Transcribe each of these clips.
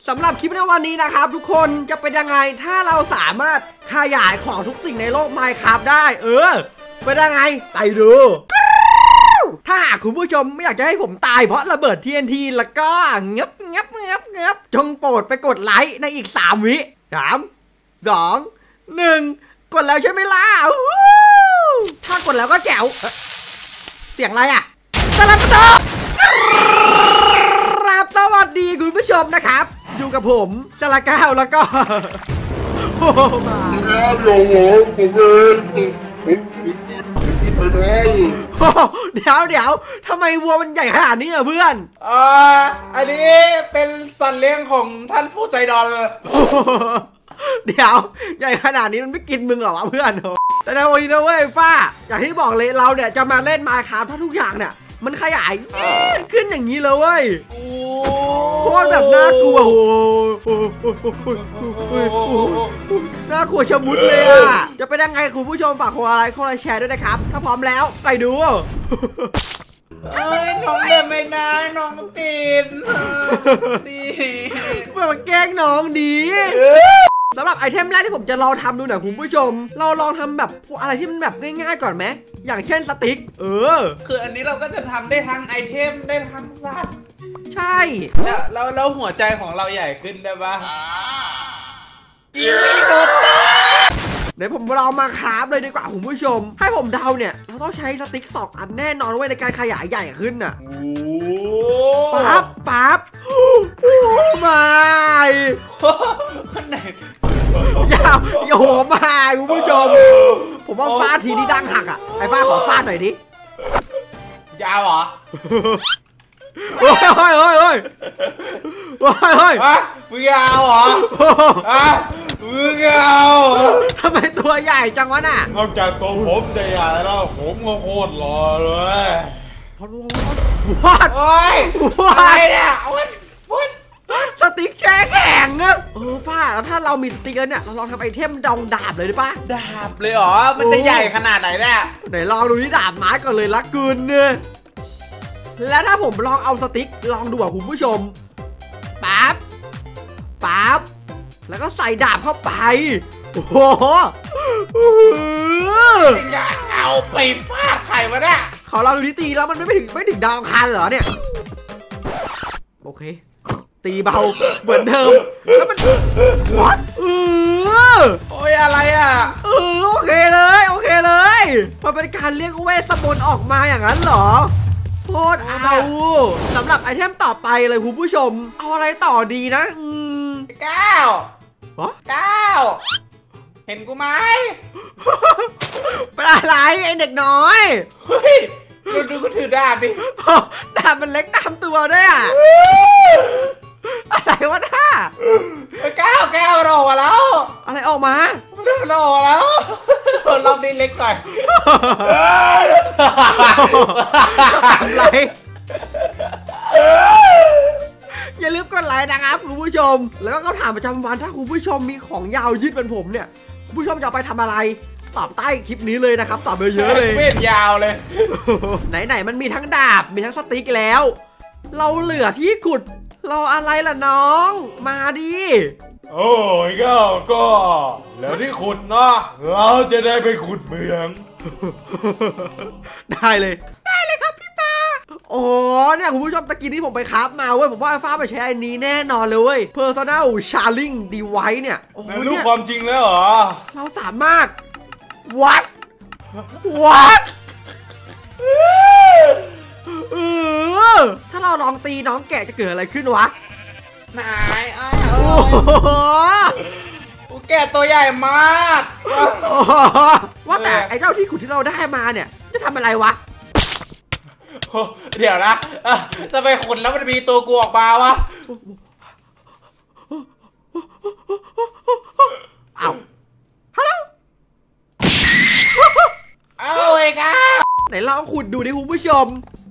สำหรับคลิปในวันนี้นะครับทุกคนจะเป็นยังไงถ้าเราสามารถขยายของทุกสิ่งในโลก Minecraft ได้เป็นยังไงไปดูถ้าหากคุณผู้ชมไม่อยากจะให้ผมตายเพราะระเบิด TNT แล้วก็เงียบจงโปรดไปกดไลค์ในอีก3 วิ3 2 1กดแล้วใช่ไหมล่ะถ้ากดแล้วก็แจ๋วเสียงอะไรอ่ะตะลับตะครับสวัสดีคุณผู้ชมนะครับอยู่กับผมจระก้าวแล้วก็โอ้มาเดี๋ยวทำไมวัวมันใหญ่ขนาดนี้อ่ะเพื่อนอันนี้เป็นสัตว์เลี้ยงของท่านผู้ไซดอนเดี๋ยวใหญ่ขนาดนี้มันไม่กินมึงหรอวะเพื่อนแต่ในวันนี้นะเว้ยฟ้าอย่างที่บอกเลยเราเนี่ยจะมาเล่นMinecraftถ้าทุกอย่างเนี่ยมันขยายขึ้นอย่างนี้เลยเว้ยโคตรแบบน่ากลัวน่ากลัวชะมุดเลยอ่ะจะเป็นยังไงคุณผู้ชมฝากกดไลค์กดแชร์ด้วยนะครับถ้าพร้อมแล้วไปดูน้องเดินไม่ได้น้องติดมันแกล้งน้องดีสำหรับไอเทมแรกที่ผมจะลองทำดูหน่อยคุณผู้ชมเราลองทำแบบอะไรที่มันแบบง่ายๆก่อนไหมอย่างเช่นสติ๊กคืออันนี้เราก็จะทำได้ทั้งไอเทมได้ทั้งสัตว์ใช่แล้วหัวใจของเราใหญ่ขึ้นได้ปะเดี๋ยวผมเรามาคราฟเลยดีกว่าคุณผู้ชมให้ผมเดาเนี่ยเราต้องใช้สติ๊ก2 อันแน่นอนไว้ในการขยายใหญ่ขึ้นน่ะปั๊บมาคนไหนอย่าโหมาคุณผู้ชมผมว่าฟาดทีนี้ดังหักอ่ะไอ้ฟาดขอฟาดหน่อยดิยาวเหรอเฮ้ยมึงยาวเหรอมึงยาวทำไมตัวใหญ่จังวะน่ะนอกจากตัวผมจะใหญ่แล้วผมก็โคตรหล่อเลยอะไรเนี่ยสติ๊กแช่แข็งอะฟ้าแล้วถ้าเรามีสติ๊กเนี่ยเราลองทำไอเทมดองดาบเลยได้ปะดาบเลยเหรอมันจะใหญ่ขนาดไหนเนี่ยไหนลองดูที่ดาบไม้ก่อนเลยละกันเนี่ยแล้วถ้าผมลองเอาสติ๊กลองดูอ่ะคุณผู้ชมปั๊บแล้วก็ใส่ดาบเข้าไปโอ้โหอย่าเอาไปฟาดใครวะเนี่ยเขาเราดูที่ตีแล้วมันไม่ถึงดาวคันเหรอเนี่ยโอเคตีเบาเหมือนเดิมแล้วมันวัดโอ้ยอะไรอ่ะโอเคเลยมันเป็นการเรียกเวทมนต์ออกมาอย่างนั้นเหรอโคตรเอาสำหรับไอเทมต่อไปเลยคุณผู้ชมเอาอะไรต่อดีนะก้าวเห็นกูไหมเป็นอะไรไอเด็กน้อยเฮ้ยดูก็ถือดาบดิดาบมันเล็กตามตัวด้วยอ่ะอะไรวะน่าก้าวเราออกมาแล้วอะไรออกมาเราออกมาแล้วรอบนี้เล็กก่อนอะไรอย่าลืมกดไลค์นะครับคุณผู้ชมแล้วก็คำถามประจำวันถ้าคุณผู้ชมมีของยาวยืดเป็นผมเนี่ยคุณผู้ชมจะไปทำอะไรตอบใต้คลิปนี้เลยนะครับตอบเยอะเลยเวทยาวเลยไหนมันมีทั้งดาบมีทั้งสติ๊กแล้วเราเหลือที่ขุดรออะไรล่ะน้องมาดิโอ้ยก็แล้วที่ขุดเนาะเราจะได้ไปขุดเมืองได้เลยครับพี่ปาโอ้เนี่ยคุณผู้ชมตะกี้ที่ผมไปคราฟมาเว้ยผมว่าฟ้าไปใช้อันนี้แน่นอนเลยเว้ย Personal Charging Device เนี่ยโอ้โหรู้ความจริงแล้วเหรอเราสามารถวัดถ้าเราลองตีน้องแกะจะเกิดอะไรขึ้นวะนายแกะตัวใหญ่มากว่าแต่ไอ้เจ้าที่ขุดที่เราได้มาเนี่ยจะทำอะไรวะเดี๋ยวนะจะไปขุดแล้วมันมีตัวกูออกมาวะเอาฮัลโหลเอาเองอ่ะไหนลองขุดดูดิคุณผู้ชม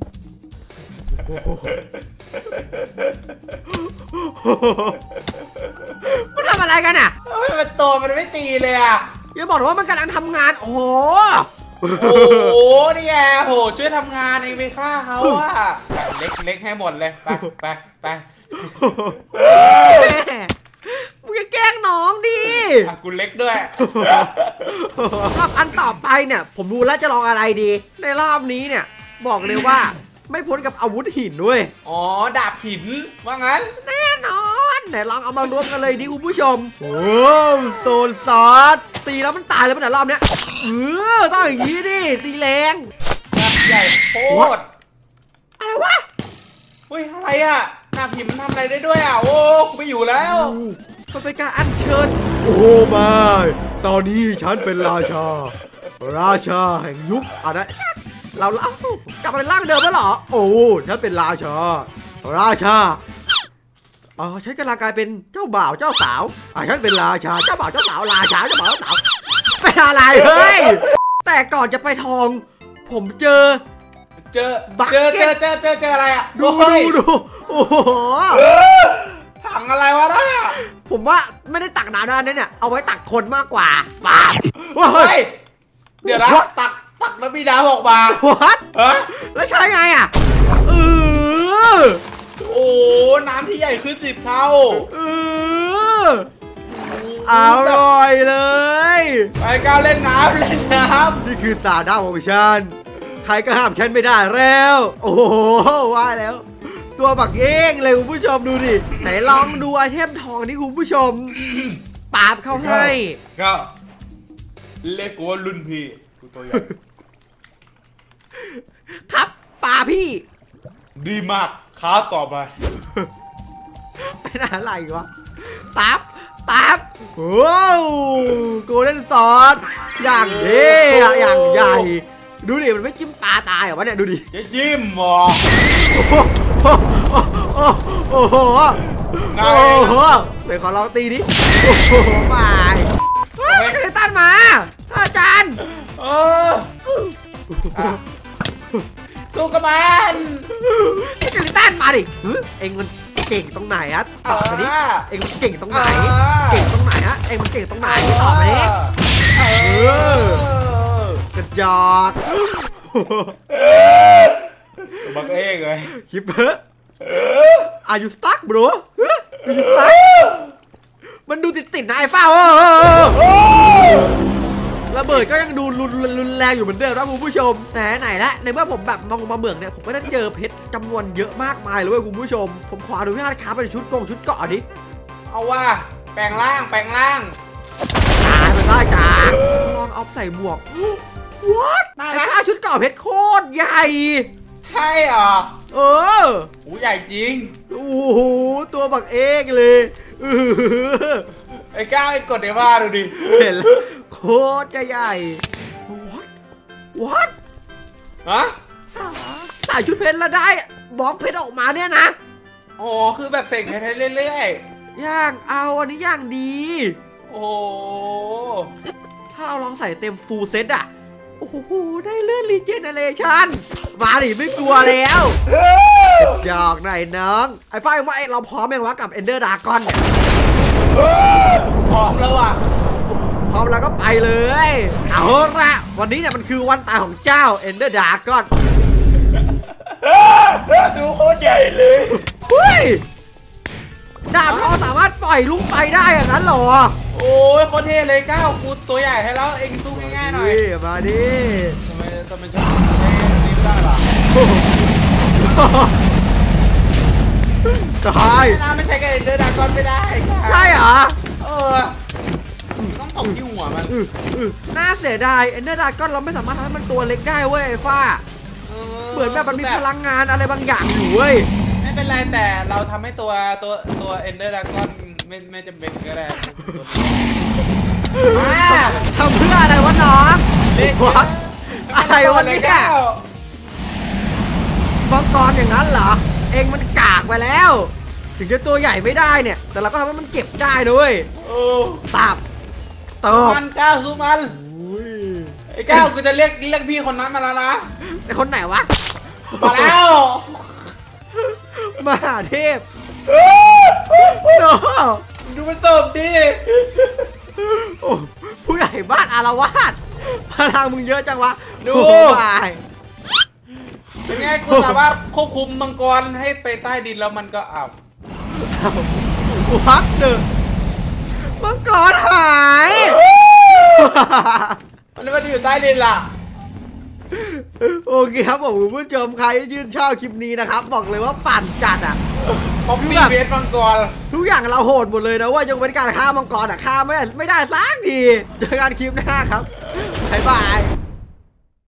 มันทำอะไรกันอ่ะมันตัวมันไม่ตีเลยอ่ะอย่าบอกว่ามันกำลังทำงานโอ้นี่ไงโหช่วยทำงานเองไปฆ่าเขาอ่ะเล็กให้หมดเลยไปกูเล็กด้วยรอบอันต่อไปเนี่ยผมรู้แล้วจะลองอะไรดี ในรอบนี้เนี่ยบอกเลยว่าไม่พ้นกับอาวุธหินด้วยอ๋อดาบหินว่างั้นแน่นอนไหนลองเอามารวมกันเลยดิคุณผู้ชมโอ้สโตนซอสตีแล้วมันตายเลยมันแต่รอบเนี้ยต้องอย่างนี้ดิตีแรงใหญ่โคตรอะไรวะเฮ้ยอะไรอ่ะดาบหินมันทำอะไรได้ด้วยอ่ะโอ้กูไปอยู่แล้วมันเป็นการอัญเชิญโอ้ไม่ตอนนี้ฉันเป็นราชาแห่งยุคอะไรเรากลับมาเป็นร่างเดิมแล้วเหรอโอ้ฉันเป็นราชาอ๋อฉันกำลังกลายเป็นเจ้าบ่าวเจ้าสาวฉันเป็นราชาเจ้าบ่าวเจ้าสาวราชาเจ้าบ่าวเจ้าสาวเป็นอะไรเฮ้ยแต่ก่อนจะไปทองผมเจออะไรอ่ะดูโอ้โหถังอะไรวะน่ะผมว่าไม่ได้ตักน้ำด้านนี้เนี่ยเอาไว้ตักคนมากกว่าป่าเฮ้ยเดี๋ยวนะตักน้ำมีน้ำออกมาวัดฮะแล้วใช้ไงอ่ะโอ้น้ำที่ใหญ่ขึ้น10 เท่าอร่อยเลยไปก้าวเล่นน้ำนี่คือสาดาของฉันใครก็ห้ามฉันไม่ได้แล้วโอ้โหว่าแล้วตัวบักเองเลยคุณผู้ชมดูดิไหนลองดูไอเทมทองนี่คุณผู้ชมปาบเข้าให้ก็เรียกว่ารุ่นพี่กูตัวใหญ่ครับป่าพี่ดีมากค้าต่อไปเป็นอะไรวะตับโอ้โกลเด้นซอสอย่างเท่อย่างใหญ่ดูดิมันไม่จิ้มตาตายเหรอวะเนี่ยดูดิจะจิ้มหรอโอ้โหเดี๋ยวขอลองตีดิโอ้โหไม่กระตันมาอาจารย์สู้กับมันกระตันมาดิเอ็งมันเก่งตรงไหนฮะตอบมาดิเอ็งมันเก่งตรงไหนฮะเอ็งมันเก่งตรงไหนตอบมาดิกระจอกบักเองเลยคิปเปอร์Are you stuck bro Are you stuck มันดูติดนะไอ้ฟ้าระเบิดก็ยังดูรุนแรงอยู่เหมือนเดิมนะคุณผู้ชมแต่ไหนละในเมื่อผมแบบมองมาเมืองเนี่ยผมก็ได้เจอเพชรจำนวนเยอะมากมายเลยเว้ยคุณผู้ชมผมขออนุญาตครับเป็นชุดเกาะดิเอาว่าแปลงร่างตายมันได้จ้าลองเอาใส่หมวก What ไอ้ข้าชุดเกาะเพชรโคตรใหญ่ใช่เหรอโอ้ใหญ่จริงโอ้โหตัวบักเอกเลยไอ้ก้าวไอ้กดเดี๋ยวมาดูดิเห็นแล้วโคตรจะใหญ่ What ฮะใส่ชุดเพชรแล้วได้บล็อกเพชรออกมาเนี่ยนะอ๋อคือแบบเสกเพชรเรื่อยๆย่างเอาอันนี้ย่างดีโอ้ถ้าเราลองใส่เต็มฟูลเซตอะโอ้โหได้เลื่อนรีเจเนเรชั่นมาดิไม่กลัวแล้วจอกไหนน้องไอ้ฝ้ายว่าเราพร้อมยังวะกับเอนเดอร์ดากอนพร้อมแล้วอ่ะพร้อมแล้วก็ไปเลยเอาละวันนี้เนี่ยมันคือวันตายของเจ้าเอนเดอร์ดากอนดูโคตรใหญ่เลยดาบทองสามารถปล่อยลูกไปได้อย่างนั้นหรอโอ้ยโคตรเท่เลยก้าวกูตัวใหญ่ให้แล้วเองสู้ง่ายๆหน่อยมาดิทำไมชอบนี่ไม่ได้หรอตายไม่ใช่กันเดินดากอนไม่ได้ใช่เหรอต้องตกที่หัวมันน่าเสียดายเอนเดอร์ดากอนเราไม่สามารถทำให้มันตัวเล็กได้เว้ยไอ้ฟ้าเหมือนแบบมันมีพลังงานอะไรบางอย่างอยู่เว้ยไม่เป็นไรแต่เราทำให้ตัวเอนเดอร์ดากอนไม่จำเป็นก็ได้ทำเพื่ออะไรวะน้องอะไรวะเนี่ยมังกรอย่างนั้นเหรอเองมันกากไปแล้วถึงจะตัวใหญ่ไม่ได้เนี่ยแต่เราก็ทำให้มันเก็บได้ด้วยตับมันก้าวสู้มันไอ้ก้าวกูจะเรียกพี่คนนั้นมาแล้วนะไอ้คนไหนวะมาแล้วมหาเทพดูมันเติบดิผู้ใหญ่บ้านอารวาสพลังมึงเยอะจังวะดูเป็นไงกูสามารถควบคุมมังกรให้ไปใต้ดินแล้วมันก็อับวัดเด้อมังกรหายมันไม่ได้อยู่ใต้ดินล่ะโอเคครับผมคุณผู้ชมใครที่ชื่นชอบคลิปนี้นะครับบอกเลยว่าปั่นจัดอ่ะผมมีเบสมังกรทุกอย่างเราโหดหมดเลยนะว่ายกเว้นการฆ่ามังกรอ่ะฆ่าไม่ได้สักทีเจอกันคลิปหน้าครับบ๊ายบาย